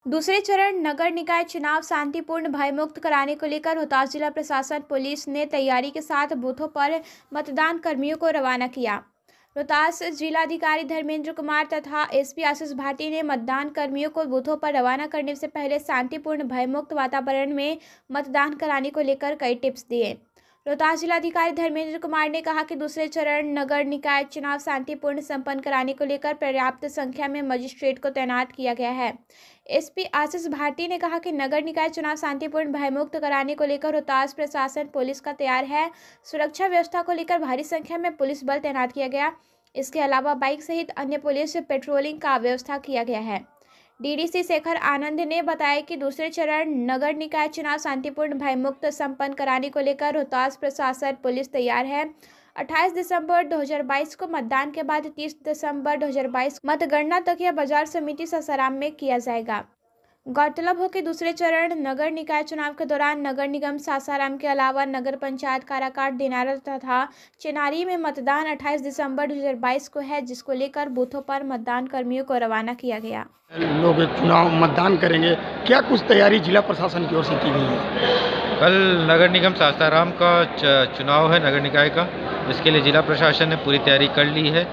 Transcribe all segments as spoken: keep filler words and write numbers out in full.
दूसरे चरण नगर निकाय चुनाव शांतिपूर्ण भयमुक्त कराने को लेकर रोहतास जिला प्रशासन पुलिस ने तैयारी के साथ बूथों पर मतदान कर्मियों को रवाना किया। रोहतास जिलाधिकारी धर्मेंद्र कुमार तथा एसपी आशीष भारती ने मतदान कर्मियों को बूथों पर रवाना करने से पहले शांतिपूर्ण भयमुक्त वातावरण में मतदान कराने को लेकर कई टिप्स दिए। रोहतास जिलाधिकारी धर्मेंद्र कुमार ने कहा कि दूसरे चरण नगर निकाय चुनाव शांतिपूर्ण संपन्न कराने को लेकर पर्याप्त संख्या में मजिस्ट्रेट को तैनात किया गया है। एसपी आशीष भारती ने कहा कि नगर निकाय चुनाव शांतिपूर्ण भयमुक्त कराने को लेकर रोहतास प्रशासन पुलिस का तैयार है। सुरक्षा व्यवस्था को लेकर भारी संख्या में पुलिस बल तैनात किया गया। इसके अलावा बाइक सहित अन्य पुलिस पेट्रोलिंग का व्यवस्था किया गया है। डीडीसी शेखर आनंद ने बताया कि दूसरे चरण नगर निकाय चुनाव शांतिपूर्ण भयमुक्त संपन्न कराने को लेकर रोहतास प्रशासन पुलिस तैयार है। अट्ठाईस दिसंबर दो हज़ार बाईस को मतदान के बाद तीस दिसंबर दो हज़ार बाईस मतगणना तकिया बाजार समिति सासाराम में किया जाएगा। गौरतलब हो कि दूसरे चरण नगर निकाय चुनाव के दौरान नगर निगम सासाराम के अलावा नगर पंचायत काराकाट, दिनारा तथा चेनारी में मतदान अट्ठाईस दिसंबर दो हज़ार बाईस को है, जिसको लेकर बूथों पर मतदान कर्मियों को रवाना किया गया। लोग चुनाव मतदान करेंगे, क्या कुछ तैयारी जिला प्रशासन की ओर से की गई है? कल नगर निगम सासाराम का चुनाव है नगर निकाय का, इसके लिए जिला प्रशासन ने पूरी तैयारी कर ली है।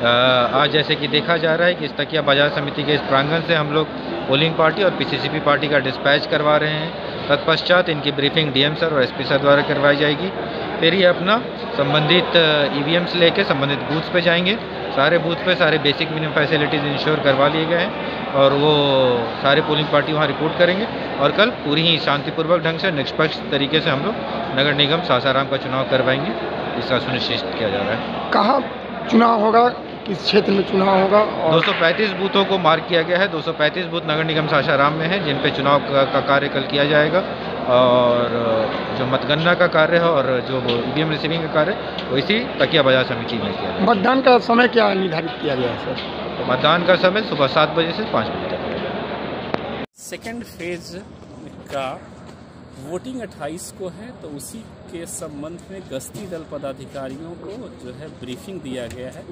आज जैसे कि देखा जा रहा है कि इस तकिया बाजार समिति के इस प्रांगण से हम लोग पोलिंग पार्टी और पीसीसीबी पार्टी का डिस्पैच करवा रहे हैं। तत्पश्चात इनकी ब्रीफिंग डीएम सर और एसपी सर द्वारा करवाई जाएगी। फिर ये अपना संबंधित ईवीएम्स लेके संबंधित बूथ्स पे जाएंगे। सारे बूथ पे सारे बेसिक मिनिमम फैसिलिटीज़ इंश्योर करवा लिए गए हैं और वो सारे पोलिंग पार्टी वहाँ रिपोर्ट करेंगे और कल पूरी ही शांतिपूर्वक ढंग से निष्पक्ष तरीके से हम लोग नगर निगम सासाराम का चुनाव करवाएंगे। इसका सुनिश्चित किया जा रहा है। कहाँ चुनाव होगा, किस क्षेत्र में चुनाव होगा? और दो सौ पैंतीस बूथों को मार्क किया गया है। दो सौ पैंतीस बूथ नगर निगम सासाराम में है, जिन पे चुनाव का, का कार्य कल किया जाएगा और जो मतगणना का कार्य है और जो ईवीएम रिसीविंग का कार्य वो इसी तकिया बाजार समिति में किया जाएगा। मतदान का समय क्या निर्धारित किया गया है सर? मतदान का समय सुबह सात बजे से पाँच बजे तक। सेकेंड फेज का वोटिंग अट्ठाईस को है, तो उसी के संबंध में गश्ती दल पदाधिकारियों को जो है ब्रीफिंग दिया गया है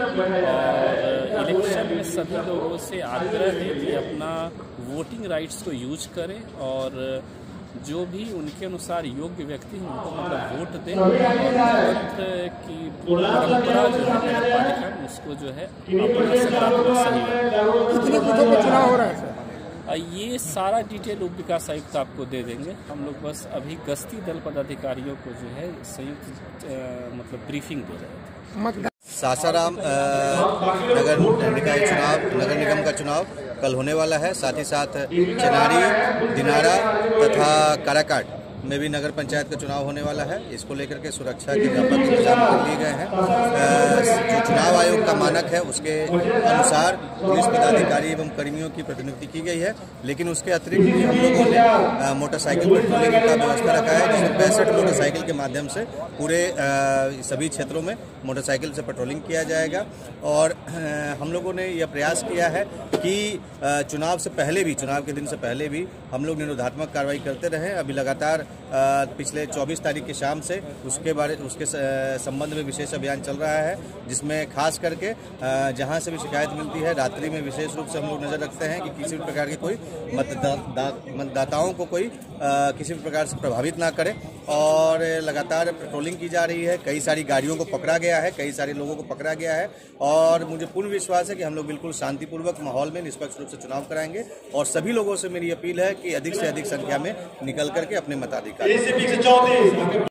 और इलेक्शन में सभी लोगों से आग्रह है कि अपना वोटिंग राइट्स को यूज करें और जो भी उनके अनुसार योग्य व्यक्ति हैं उनको मतलब वोट दें और लोकतंत्र की परंपरा जो है नगरपालिका में उसको जो है अपना सकारात्मक सहयोग। कितने बूथों पर चुनाव हो रहा है सर? ये सारा डिटेल उप विकास आयुक्त आपको दे देंगे। हम लोग बस अभी गश्ती दल पदाधिकारियों को जो है संयुक्त मतलब ब्रीफिंग दे रहे थे। सासाराम नगर निकाय चुनाव नगर निगम का चुनाव कल होने वाला है। साथ ही साथ चेनारी, दिनारा तथा काराकाट में भी नगर पंचायत का चुनाव होने वाला है। इसको लेकर के सुरक्षा के व्यापक इंतजाम कर लिए गए हैं। जो चुनाव आयोग का मानक है उसके अनुसार पुलिस पदाधिकारी एवं कर्मियों की प्रतिनियुक्ति की गई है, लेकिन उसके अतिरिक्त भी हम लोगों ने मोटरसाइकिल पेट्रोलिंग का व्यवस्था रखा है, जिसमें पैंसठ मोटरसाइकिल के माध्यम से पूरे सभी क्षेत्रों में मोटरसाइकिल से पेट्रोलिंग किया जाएगा। और हम लोगों ने यह प्रयास किया है कि चुनाव से पहले भी चुनाव के दिन से पहले भी हम लोग निरोधात्मक कार्रवाई करते रहे। अभी लगातार पिछले चौबीस तारीख की शाम से उसके बारे उसके संबंध में विशेष अभियान चल रहा है, जिसमें खास करके जहां से भी शिकायत मिलती है रात्रि में विशेष रूप से हम लोग नज़र रखते हैं कि किसी भी प्रकार की कोई मतदाताओं को कोई किसी भी प्रकार से प्रभावित ना करे। और लगातार पेट्रोलिंग की जा रही है। कई सारी गाड़ियों को पकड़ा गया है, कई सारे लोगों को पकड़ा गया है और मुझे पूर्ण विश्वास है कि हम लोग बिल्कुल शांतिपूर्वक माहौल में निष्पक्ष रूप से चुनाव कराएंगे। और सभी लोगों से मेरी अपील है कि अधिक से अधिक संख्या में निकल करके अपने मताधिकार